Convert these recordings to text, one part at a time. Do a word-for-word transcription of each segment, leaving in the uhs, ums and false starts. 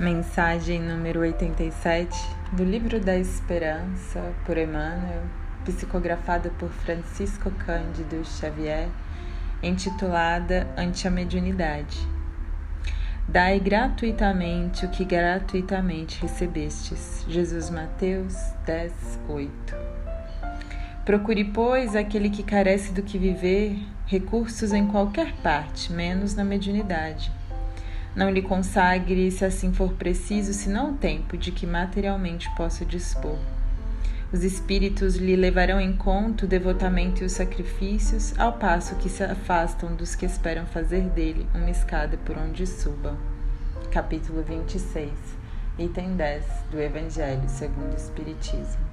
Mensagem número oitenta e sete do Livro da Esperança, por Emmanuel, psicografada por Francisco Cândido Xavier, intitulada Ante a Mediunidade. Dai gratuitamente o que gratuitamente recebestes. Jesus Mateus dez, oito. Procure, pois, aquele que carece do que viver, recursos em qualquer parte, menos na mediunidade. Não lhe consagre, se assim for preciso, senão o tempo de que materialmente possa dispor. Os espíritos lhe levarão em conta o devotamento e os sacrifícios, ao passo que se afastam dos que esperam fazer dele uma escada por onde suba. Capítulo vinte e seis, item dez do Evangelho segundo o Espiritismo.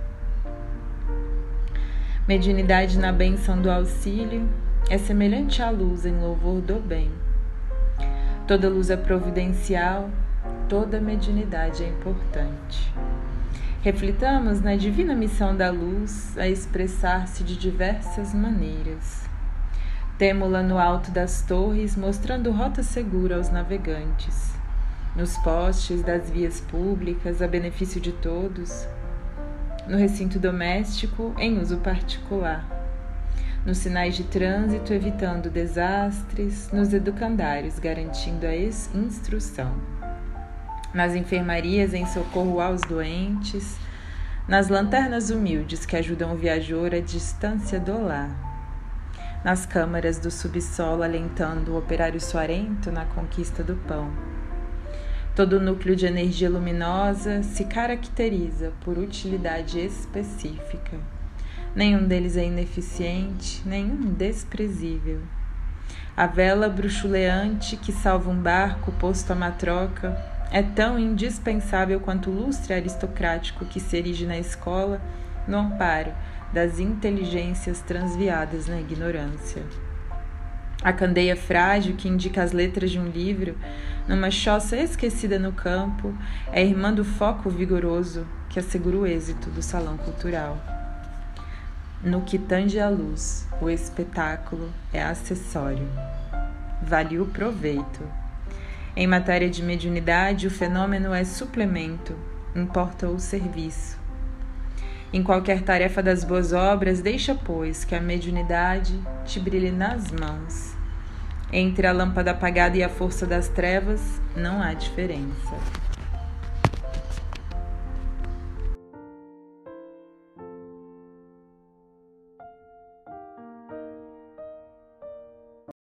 Mediunidade na bênção do auxílio é semelhante à luz em louvor do bem. Toda luz é providencial, toda mediunidade é importante. Reflitamos na divina missão da luz a expressar-se de diversas maneiras. Temo-la no alto das torres, mostrando rota segura aos navegantes, nos postes das vias públicas, a benefício de todos, no recinto doméstico, em uso particular, nos sinais de trânsito, evitando desastres, nos educandários, garantindo a instrução, nas enfermarias, em socorro aos doentes, nas lanternas humildes que ajudam o viajor à distância do lar, nas câmaras do subsolo, alentando o operário suarento na conquista do pão. Todo núcleo de energia luminosa se caracteriza por utilidade específica. Nenhum deles é ineficiente, nenhum desprezível. A vela bruxuleante que salva um barco posto à matroca é tão indispensável quanto o lustre aristocrático que se erige na escola no amparo das inteligências transviadas na ignorância. A candeia frágil que indica as letras de um livro numa choça esquecida no campo é irmã do foco vigoroso que assegura o êxito do salão cultural. No que tange à luz, o espetáculo é acessório. Vale o proveito. Em matéria de mediunidade, o fenômeno é suplemento, importa o serviço. Em qualquer tarefa das boas obras, deixa, pois, que a mediunidade te brilhe nas mãos. Entre a lâmpada apagada e a força das trevas, não há diferença.